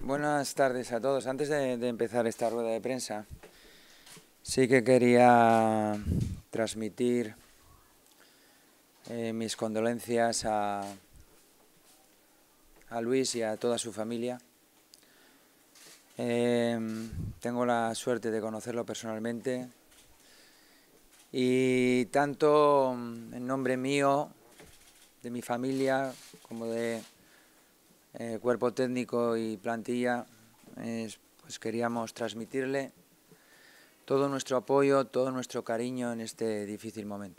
Buenas tardes a todos. Antes de empezar esta rueda de prensa, sí que quería transmitir mis condolencias a Luis y a toda su familia. Tengo la suerte de conocerlo personalmente y tanto en nombre mío, de mi familia, como de cuerpo técnico y plantilla, pues queríamos transmitirle todo nuestro apoyo, todo nuestro cariño en este difícil momento.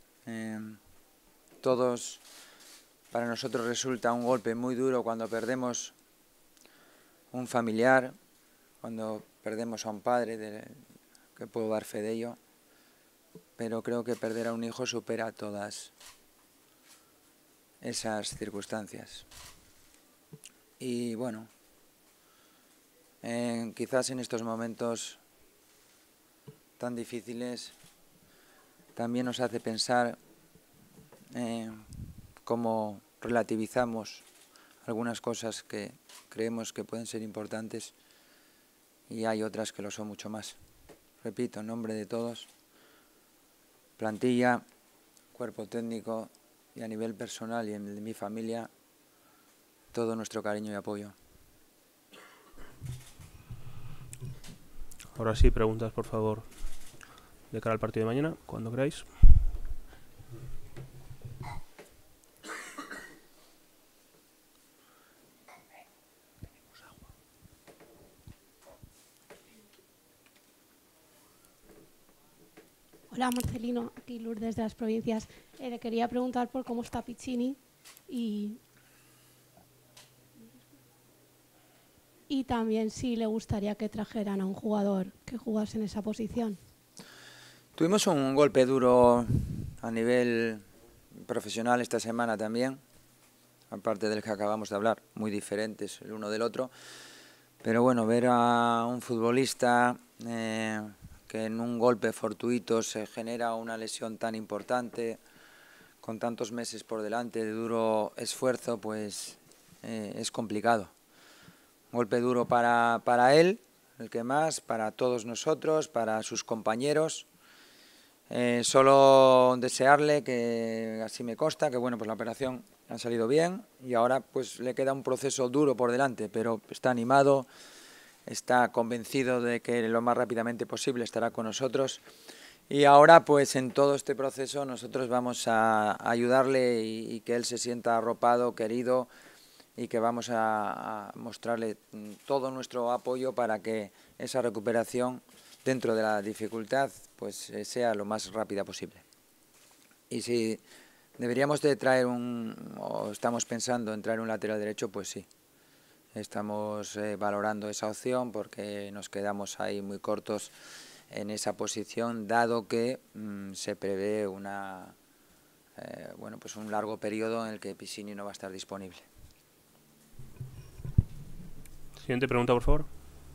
Para nosotros resulta un golpe muy duro cuando perdemos un familiar, cuando perdemos a un padre, que puedo dar fe de ello, pero creo que perder a un hijo supera todas esas circunstancias. Y bueno, quizás en estos momentos tan difíciles también nos hace pensar cómo relativizamos algunas cosas que creemos que pueden ser importantes y hay otras que lo son mucho más. Repito, en nombre de todos, plantilla, cuerpo técnico y a nivel personal y en el de mi familia, todo nuestro cariño y apoyo. Ahora sí, preguntas por favor de cara al partido de mañana, cuando queráis. Hola Marcelino, aquí Lourdes de las Provincias. Le quería preguntar por cómo está Piccini y también si le gustaría que trajeran a un jugador que jugase en esa posición. Tuvimos un golpe duro a nivel profesional esta semana también, aparte del que acabamos de hablar, muy diferentes el uno del otro. Pero bueno, ver a un futbolista que en un golpe fortuito se genera una lesión tan importante, con tantos meses por delante de duro esfuerzo, pues es complicado. Golpe duro para él, el que más, para todos nosotros, para sus compañeros. Solo desearle, que así me consta, que bueno, pues la operación ha salido bien y ahora pues le queda un proceso duro por delante, pero está animado, está convencido de que lo más rápidamente posible estará con nosotros. Y ahora pues en todo este proceso nosotros vamos a ayudarle y que él se sienta arropado, querido, y que vamos a mostrarle todo nuestro apoyo para que esa recuperación, dentro de la dificultad, pues sea lo más rápida posible. Y si deberíamos de traer o estamos pensando en traer un lateral derecho, pues sí. Estamos valorando esa opción porque nos quedamos ahí muy cortos en esa posición, dado que se prevé pues un largo periodo en el que Piccini no va a estar disponible. Siguiente pregunta, por favor.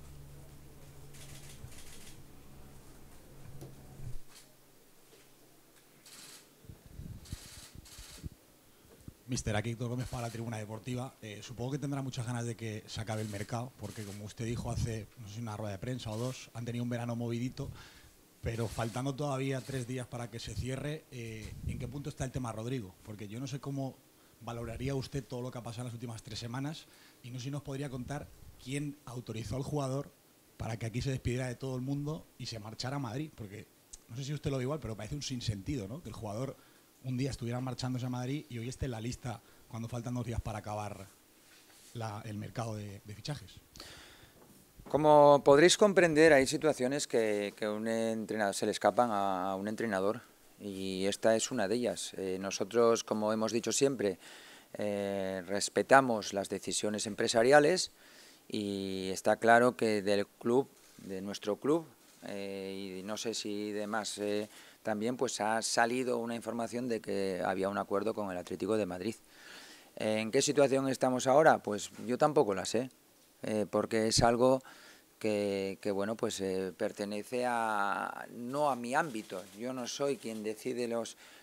Mister, aquí Héctor Gómez para la Tribuna Deportiva. Supongo que tendrá muchas ganas de que se acabe el mercado, porque como usted dijo hace, no sé si una rueda de prensa o dos, han tenido un verano movidito, pero faltando todavía 3 días para que se cierre, ¿en qué punto está el tema Rodrigo? Porque yo no sé cómo valoraría usted todo lo que ha pasado en las últimas 3 semanas y no sé si nos podría contar quién autorizó al jugador para que aquí se despidiera de todo el mundo y se marchara a Madrid, porque no sé si usted lo ve igual, pero parece un sinsentido, ¿no? Que el jugador un día estuvieran marchándose a Madrid y hoy esté en la lista cuando faltan 2 días para acabar el mercado de fichajes. Como podréis comprender, hay situaciones que un entrenador se le escapan a un entrenador y esta es una de ellas. Nosotros, como hemos dicho siempre, respetamos las decisiones empresariales y está claro que del club, de nuestro club, y no sé si demás también, pues ha salido una información de que había un acuerdo con el Atlético de Madrid. ¿En qué situación estamos ahora? Pues yo tampoco la sé, porque es algo que bueno, pues pertenece no a mi ámbito. Yo no soy quien decide los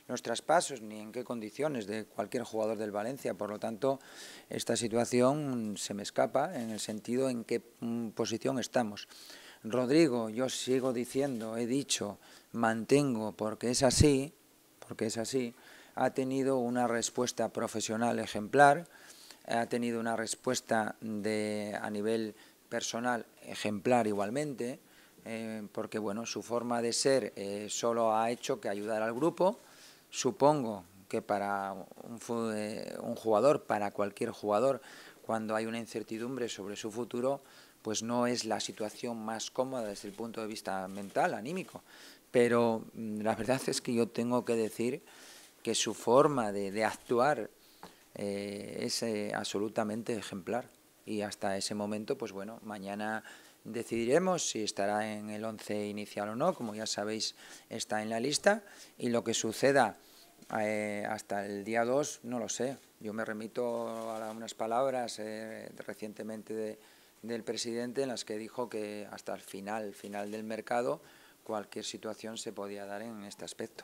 los traspasos ni en qué condiciones de cualquier jugador del Valencia. Por lo tanto, esta situación se me escapa en el sentido en qué posición estamos. Rodrigo, yo sigo diciendo, he dicho, mantengo, porque es así, ha tenido una respuesta profesional ejemplar, ha tenido una respuesta a nivel personal ejemplar igualmente, porque bueno, su forma de ser solo ha hecho que ayudar al grupo. Supongo que para un jugador, para cualquier jugador, cuando hay una incertidumbre sobre su futuro, pues no es la situación más cómoda desde el punto de vista mental, anímico. Pero la verdad es que yo tengo que decir que su forma de actuar es absolutamente ejemplar. Y hasta ese momento, pues bueno, mañana decidiremos si estará en el 11 inicial o no. Como ya sabéis, está en la lista. Y lo que suceda hasta el día 2, no lo sé. Yo me remito a unas palabras recientemente del presidente en las que dijo que hasta el final del mercado cualquier situación se podía dar en este aspecto.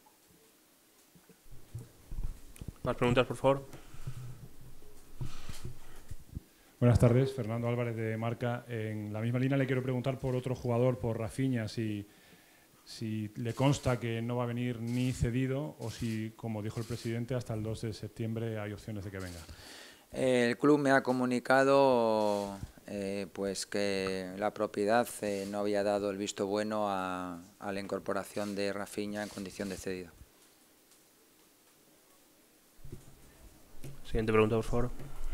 Más preguntas, por favor. Buenas tardes, Fernando Álvarez de Marca. En la misma línea le quiero preguntar por otro jugador, por Rafinha, si le consta que no va a venir ni cedido o si, como dijo el presidente, hasta el 2 de septiembre hay opciones de que venga. El club me ha comunicado pues que la propiedad no había dado el visto bueno a la incorporación de Rafinha en condición de cedido. Siguiente pregunta, por favor.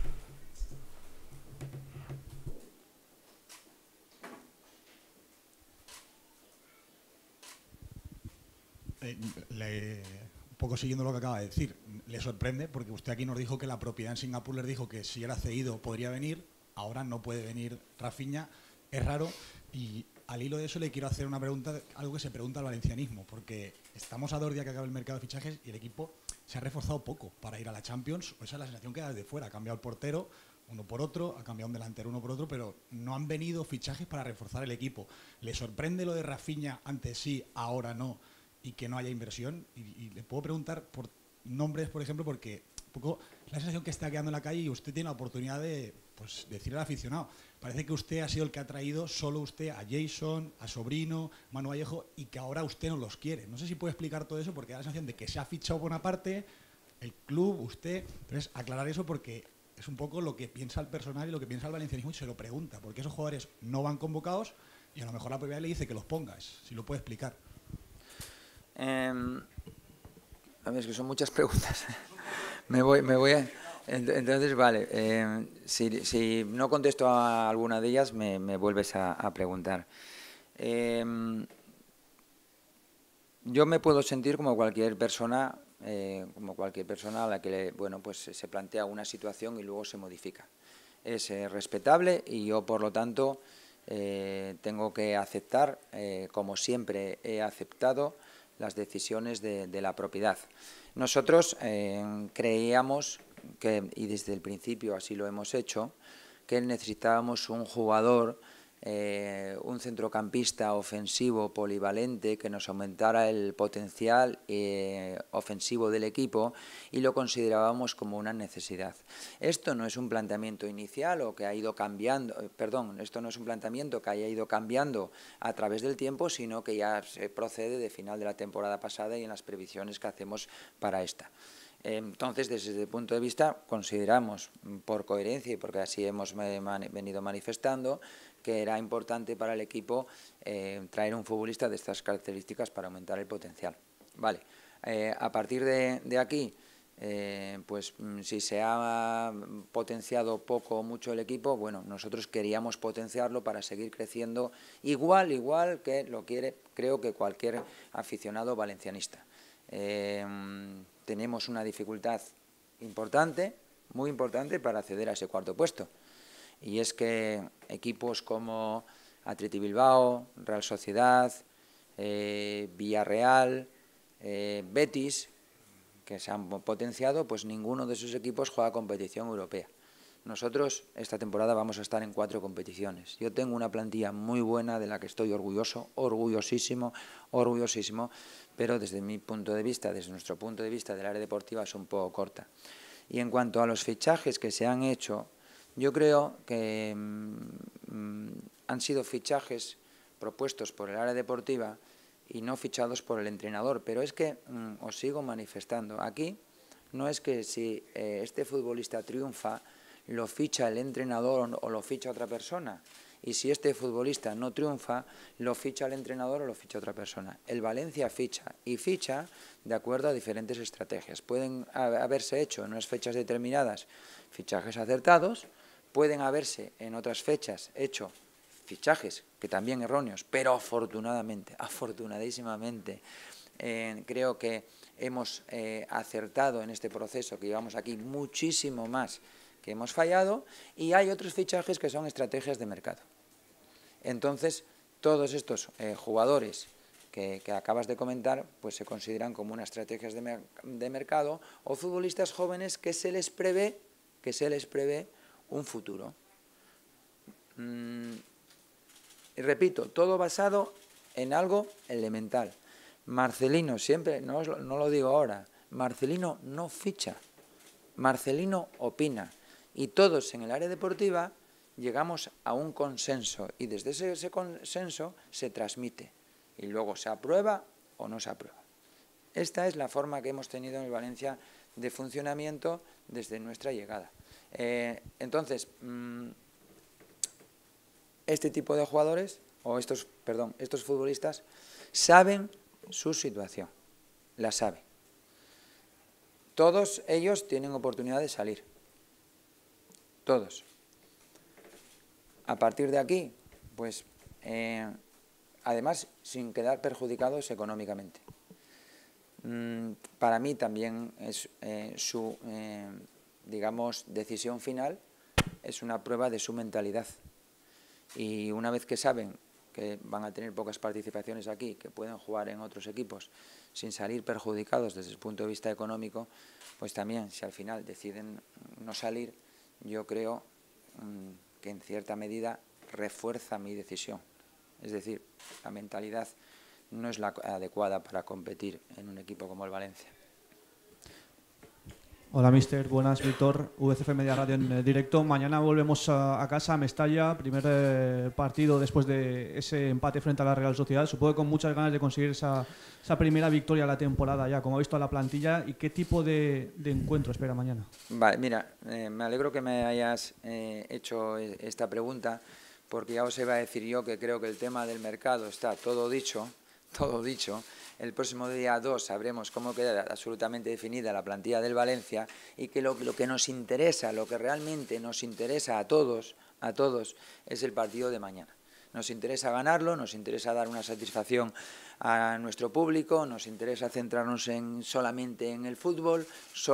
Un poco siguiendo lo que acaba de decir, le sorprende porque usted aquí nos dijo que la propiedad en Singapur les dijo que si era cedido podría venir, ahora no puede venir Rafinha, es raro. Y al hilo de eso le quiero hacer una pregunta, algo que se pregunta al valencianismo, porque estamos a 2 días que acabe el mercado de fichajes y el equipo se ha reforzado poco para ir a la Champions, o esa es la sensación que da desde fuera, ha cambiado el portero uno por otro, ha cambiado un delantero uno por otro, pero no han venido fichajes para reforzar el equipo. ¿Le sorprende lo de Rafinha antes sí, ahora no? Y que no haya inversión, y le puedo preguntar por nombres, por ejemplo, porque un poco la sensación que está quedando en la calle y usted tiene la oportunidad de pues, decirle al aficionado. Parece que usted ha sido el que ha traído solo usted a Jason, a Sobrino, Manu Vallejo, y que ahora usted no los quiere. No sé si puede explicar todo eso, porque da la sensación de que se ha fichado por una parte, el club, usted. Entonces, aclarar eso porque es un poco lo que piensa el personal y lo que piensa el valencianismo y se lo pregunta, porque esos jugadores no van convocados y a lo mejor la propiedad le dice que los pongas, si lo puede explicar. A ver, es que son muchas preguntas. me voy a... Entonces, vale, si no contesto a alguna de ellas, me vuelves a preguntar. Yo me puedo sentir como cualquier persona a la que bueno, pues se plantea una situación y luego se modifica. Es respetable y yo, por lo tanto, tengo que aceptar, como siempre he aceptado, las decisiones de la propiedad. Nosotros creíamos que, y desde el principio así lo hemos hecho, que necesitábamos un jugador, un centrocampista ofensivo polivalente que nos aumentara el potencial ofensivo del equipo, y lo considerábamos como una necesidad. Esto no es un planteamiento inicial o que ha ido cambiando, esto no es un planteamiento que haya ido cambiando a través del tiempo, sino que ya se procede de final de la temporada pasada y en las previsiones que hacemos para esta. Entonces, desde ese punto de vista, consideramos, por coherencia y porque así hemos venido manifestando, que era importante para el equipo traer un futbolista de estas características para aumentar el potencial. Vale. A partir de aquí, pues si se ha potenciado poco o mucho el equipo, bueno, nosotros queríamos potenciarlo para seguir creciendo igual que lo quiere, creo que cualquier aficionado valencianista. Tenemos una dificultad importante, muy importante, para acceder a ese cuarto puesto. Y es que equipos como Athletic Bilbao, Real Sociedad, Villarreal, Betis, que se han potenciado, pues ninguno de esos equipos juega competición europea. Nosotros esta temporada vamos a estar en 4 competiciones. Yo tengo una plantilla muy buena de la que estoy orgulloso, orgullosísimo, pero desde mi punto de vista, desde nuestro punto de vista del área deportiva es un poco corta. Y en cuanto a los fichajes que se han hecho, yo creo que han sido fichajes propuestos por el área deportiva y no fichados por el entrenador, pero es que os sigo manifestando, aquí no es que si este futbolista triunfa, lo ficha el entrenador o lo ficha otra persona, y si este futbolista no triunfa, lo ficha el entrenador o lo ficha otra persona. El Valencia ficha, y ficha de acuerdo a diferentes estrategias. Pueden haberse hecho en unas fechas determinadas fichajes acertados, pueden haberse en otras fechas hecho fichajes que también erróneos, pero afortunadísimamente, creo que hemos acertado en este proceso que llevamos aquí muchísimo más que hemos fallado, y hay otros fichajes que son estrategias de mercado. Entonces, todos estos jugadores que acabas de comentar, pues se consideran como unas estrategias de mercado o futbolistas jóvenes que se les prevé un futuro. Y repito, todo basado en algo elemental. Marcelino, siempre, no lo digo ahora, Marcelino no ficha, Marcelino opina. Y todos en el área deportiva llegamos a un consenso y desde ese consenso se transmite y luego se aprueba o no se aprueba. Esta es la forma que hemos tenido en el Valencia de funcionamiento desde nuestra llegada. Entonces, este tipo de jugadores, o estos futbolistas, saben su situación, la saben. Todos ellos tienen oportunidad de salir. Todos. A partir de aquí, pues, además, sin quedar perjudicados económicamente. Para mí también es su, digamos, decisión final, es una prueba de su mentalidad. Y una vez que saben que van a tener pocas participaciones aquí, que pueden jugar en otros equipos sin salir perjudicados desde el punto de vista económico, pues también, si al final deciden no salir, yo creo que en cierta medida refuerza mi decisión. Es decir, la mentalidad no es la adecuada para competir en un equipo como el Valencia. Hola, mister. Buenas, Víctor. VCF Media Radio en directo. Mañana volvemos a casa, a Mestalla. Primer partido después de ese empate frente a la Real Sociedad. Supongo que con muchas ganas de conseguir esa primera victoria de la temporada ya. Como ha visto a la plantilla, ¿y qué tipo de encuentro espera mañana? Vale, mira, me alegro que me hayas hecho esta pregunta, porque ya os iba a decir yo que creo que el tema del mercado está todo dicho. El próximo día 2 sabremos cómo queda absolutamente definida la plantilla del Valencia, y que lo que nos interesa, lo que realmente nos interesa a todos, es el partido de mañana. Nos interesa ganarlo, nos interesa dar una satisfacción a nuestro público, nos interesa centrarnos solamente en el fútbol,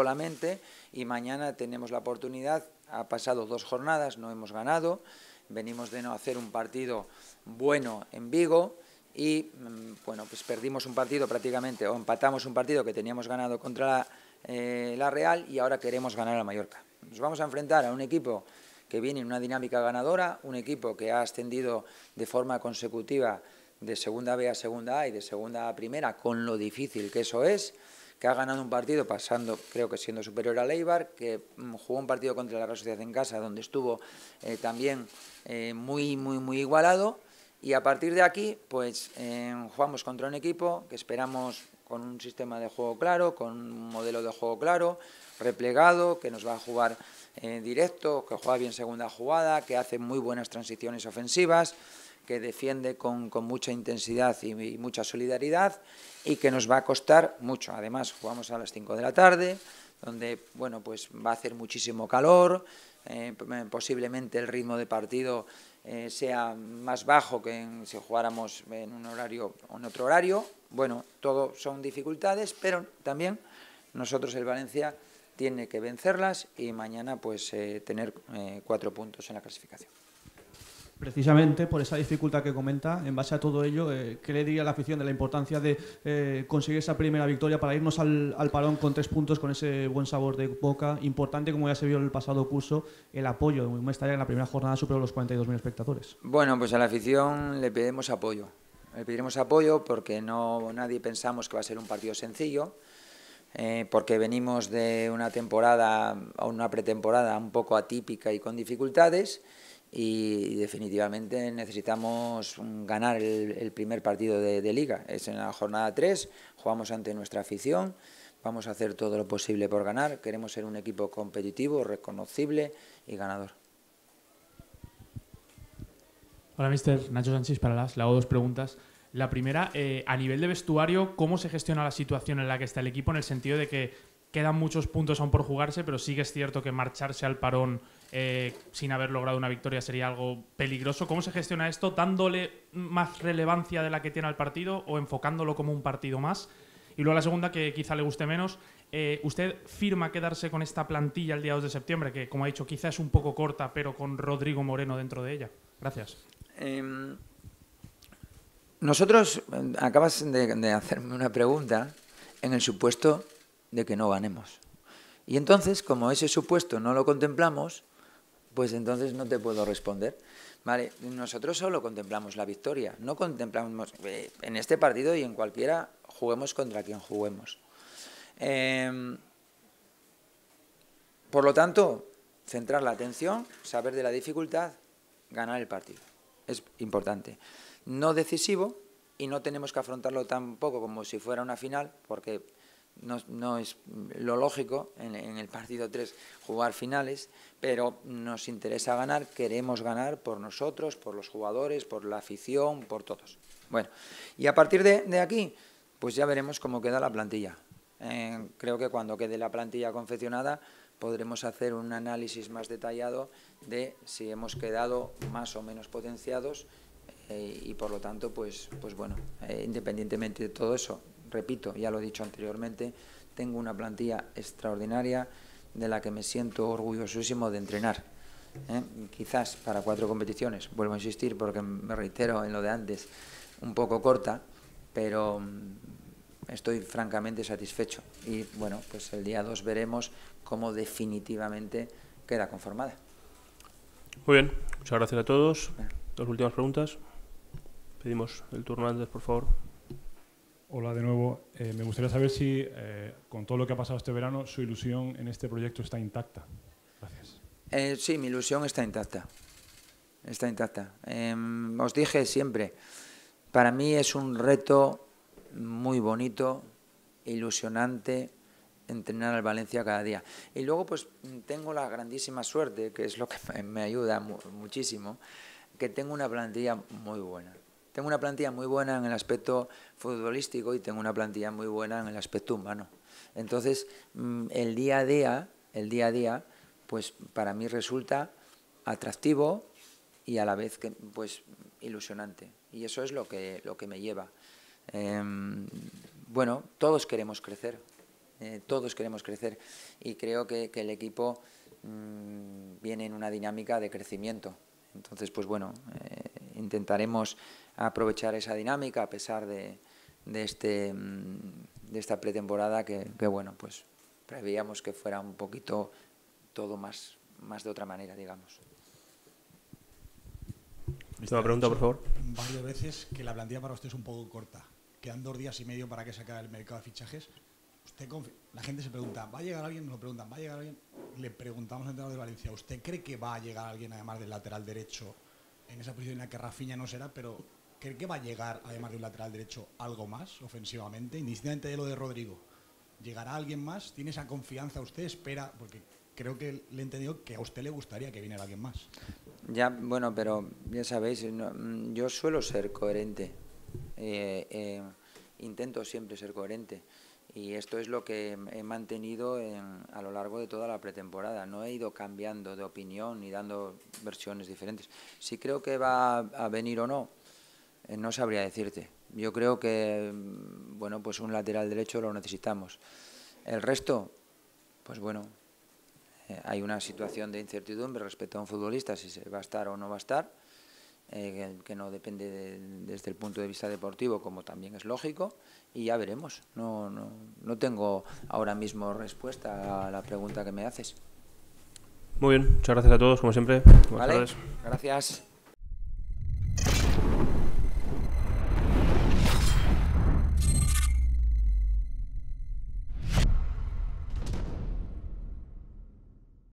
y mañana tenemos la oportunidad. Ha pasado 2 jornadas, no hemos ganado, venimos de no hacer un partido bueno en Vigo, y bueno, pues perdimos un partido prácticamente, o empatamos un partido que teníamos ganado contra la Real, y ahora queremos ganar al Mallorca. Nos vamos a enfrentar a un equipo que viene en una dinámica ganadora, un equipo que ha ascendido de forma consecutiva de segunda B a segunda A y de segunda A a primera, con lo difícil que eso es, que ha ganado un partido pasando, creo que siendo superior al Eibar, que jugó un partido contra la Real Sociedad en casa, donde estuvo también muy igualado. Y a partir de aquí, pues jugamos contra un equipo que esperamos con un sistema de juego claro, con un modelo de juego claro, replegado, que nos va a jugar directo, que juega bien segunda jugada, que hace muy buenas transiciones ofensivas, que defiende con mucha intensidad y mucha solidaridad, y que nos va a costar mucho. Además, jugamos a las 5 de la tarde, donde bueno, pues va a hacer muchísimo calor, posiblemente el ritmo de partido sea más bajo que si jugáramos en un horario o en otro horario. Bueno, todo son dificultades, pero también nosotros, el Valencia, tiene que vencerlas y mañana pues tener 4 puntos en la clasificación. Precisamente por esa dificultad que comenta, en base a todo ello, ¿qué le diría a la afición de la importancia de conseguir esa primera victoria para irnos al parón con 3 puntos, con ese buen sabor de boca? Importante, como ya se vio en el pasado curso, el apoyo de Mestalla en la primera jornada superó los 42.000 espectadores. Bueno, pues a la afición le pedimos apoyo. Le pediremos apoyo porque nadie pensamos que va a ser un partido sencillo, porque venimos de una temporada o una pretemporada un poco atípica y con dificultades. Y definitivamente necesitamos ganar el primer partido de Liga. Es en la jornada 3, jugamos ante nuestra afición, vamos a hacer todo lo posible por ganar, queremos ser un equipo competitivo, reconocible y ganador. Hola, mister. Nacho Sánchez para le hago 2 preguntas. La primera, a nivel de vestuario, ¿cómo se gestiona la situación en la que está el equipo, en el sentido de que quedan muchos puntos aún por jugarse, pero sí que es cierto que marcharse al parón sin haber logrado una victoria sería algo peligroso? ¿Cómo se gestiona esto? ¿Dándole más relevancia de la que tiene al partido o enfocándolo como un partido más? Y luego la segunda, que quizá le guste menos, ¿usted firma quedarse con esta plantilla el día 2 de septiembre, que, como ha dicho, quizá es un poco corta, pero con Rodrigo Moreno dentro de ella? Gracias. Nosotros, acabas de hacerme una pregunta en el supuesto de que no ganemos. Y entonces, como ese supuesto no lo contemplamos, pues entonces no te puedo responder. Vale, nosotros solo contemplamos la victoria, no contemplamos en este partido y en cualquiera, juguemos contra quien juguemos. Por lo tanto, centrar la atención, saber de la dificultad, ganar el partido. Es importante. No decisivo, y no tenemos que afrontarlo tampoco como si fuera una final, porque no es lo lógico en el partido 3 jugar finales, pero nos interesa ganar, queremos ganar por nosotros, por los jugadores, por la afición, por todos. Bueno, y a partir de aquí, pues ya veremos cómo queda la plantilla. Creo que cuando quede la plantilla confeccionada podremos hacer un análisis más detallado de si hemos quedado más o menos potenciados y por lo tanto, pues bueno, independientemente de todo eso, repito, ya lo he dicho anteriormente, tengo una plantilla extraordinaria de la que me siento orgullosísimo de entrenar. Quizás para 4 competiciones, vuelvo a insistir porque me reitero en lo de antes, un poco corta, pero estoy francamente satisfecho. Y bueno, pues el día 2 veremos cómo definitivamente queda conformada. Muy bien, muchas gracias a todos. 2 últimas preguntas. Pedimos el turno antes, por favor. Hola de nuevo. Me gustaría saber si, con todo lo que ha pasado este verano, su ilusión en este proyecto está intacta. Gracias. Sí, mi ilusión está intacta. Está intacta. Os dije siempre, para mí es un reto muy bonito, ilusionante, entrenar al Valencia cada día. Y luego pues tengo la grandísima suerte, que es lo que me ayuda muchísimo, que tengo una plantilla muy buena. Tengo una plantilla muy buena en el aspecto futbolístico y tengo una plantilla muy buena en el aspecto humano. Entonces, el día a día, pues para mí resulta atractivo y a la vez que, pues, ilusionante. Y eso es lo que me lleva. Bueno, todos queremos crecer. Todos queremos crecer. Y creo que el equipo viene en una dinámica de crecimiento. Entonces, pues bueno, intentaremos aprovechar esa dinámica a pesar de esta pretemporada que bueno, pues preveíamos que fuera un poquito todo más de otra manera, digamos. Última pregunta, por favor. Varias veces que la plantilla para usted es un poco corta. Quedan 2 días y medio para que se acabe el mercado de fichajes. La gente se pregunta, ¿va a llegar alguien? Nos lo preguntan, ¿va a llegar alguien? Le preguntamos al entrenador de Valencia, ¿usted cree que va a llegar alguien además del lateral derecho en esa posición en la que Rafinha no será? Pero ¿cree que va a llegar además de un lateral derecho algo más ofensivamente? Indistintamente de lo de Rodrigo, ¿llegará alguien más? ¿Tiene esa confianza usted? ¿Espera? Porque creo que le he entendido que a usted le gustaría que viniera alguien más. Ya, bueno, pero ya sabéis, yo suelo ser coherente. Intento siempre ser coherente. Y esto es lo que he mantenido a lo largo de toda la pretemporada. No he ido cambiando de opinión ni dando versiones diferentes. Si creo que va a venir o no, no sabría decirte. Yo creo que, bueno, pues un lateral derecho lo necesitamos. El resto, pues bueno, hay una situación de incertidumbre respecto a un futbolista, si se va a estar o no va a estar. que no depende desde el punto de vista deportivo, como también es lógico, y ya veremos. No tengo ahora mismo respuesta a la pregunta que me haces. Muy bien, muchas gracias a todos, como siempre. Buenas ¿Vale? tardes. Gracias.